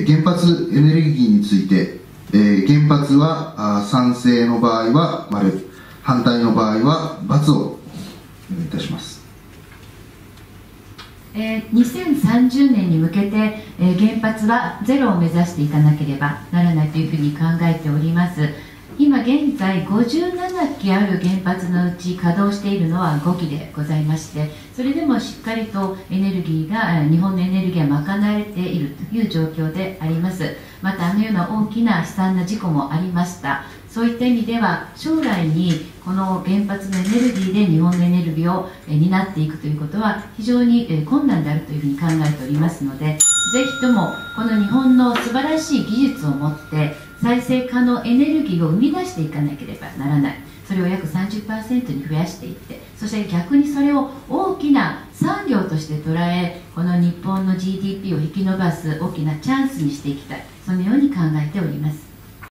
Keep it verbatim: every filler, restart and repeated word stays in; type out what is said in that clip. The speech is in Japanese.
原発エネルギーについて、えー、原発はあ賛成の場合は丸、反対の場合は×をお願いいたします。 えー、にせんさんじゅうねんに向けて、えー、原発はゼロを目指していかなければならないというふうに考えております。今現在ごじゅうななきある原発のうち稼働しているのはごきでございまして、それでもしっかりとエネルギーが日本のエネルギーは賄われているという状況であります。またあのような大きな悲惨な事故もありました。そういった意味では将来にこの原発のエネルギーで日本のエネルギーを担っていくということは非常に困難であるというふうに考えておりますので、ぜひともこの日本の素晴らしい技術を持って再生可能エネルギーを生み出していかなければならない。それを約 さんじゅっパーセント に増やしていって、そして逆にそれを大きな産業として捉え、この日本の ジーディーピー を引き伸ばす大きなチャンスにしていきたい、そのように考えております。